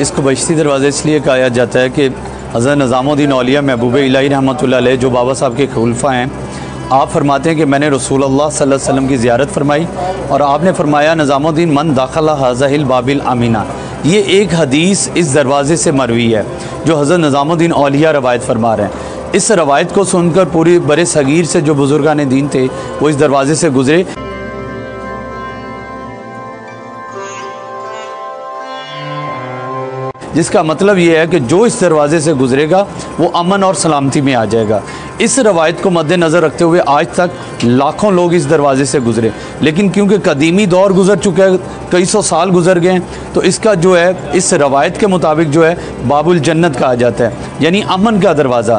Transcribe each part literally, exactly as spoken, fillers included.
इसको बहिश्ती दरवाज़ा इसलिए कहा जाता है कि हज़रत निज़ामुद्दीन औलिया महबूब इलाही रहमतुल्लाह अलैह जो बाबा साहब के खुलफा हैं, आप फरमाते हैं कि मैंने रसूलुल्लाह सल्लल्लाहु अलैहि वसल्लम की ज़ियारत फरमाई और आपने फरमाया निज़ामुद्दीन मन दाखला हाज़िहिल बाबिल अमीना। ये एक हदीस इस दरवाज़े से मरवी है जो हज़रत निज़ामुद्दीन औलिया रवायत फरमा रहे हैं। इस रवायत को सुनकर पूरी बड़े सगीर से जो बुज़ुर्गान दीन थे वो इस दरवाज़े से गुज़रे। जिसका मतलब ये है कि जो इस दरवाज़े से गुज़रेगा वो अमन और सलामती में आ जाएगा। इस रवायत को मद्देनज़र रखते हुए आज तक लाखों लोग इस दरवाज़े से गुज़रे, लेकिन क्योंकि कदीमी दौर गुज़र चुका है, कई सौ साल गुज़र गए हैं, तो इसका जो है इस रवायत के मुताबिक जो है बाबुल जन्नत कहा जाता है, यानी अमन का दरवाज़ा।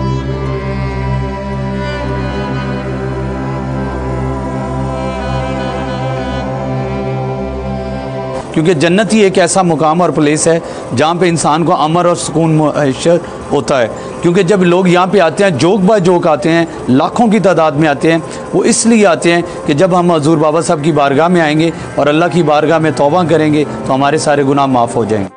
क्योंकि जन्नत ही एक ऐसा मुकाम और प्लेस है जहाँ पे इंसान को अमर और सुकून मुयस्सर होता है। क्योंकि जब लोग यहाँ पे आते हैं, जोक बाय जोक आते हैं, लाखों की तादाद में आते हैं, वो इसलिए आते हैं कि जब हम हजूर बाबा साहब की बारगाह में आएंगे और अल्लाह की बारगाह में तौबा करेंगे तो हमारे सारे गुनाह माफ़ हो जाएंगे।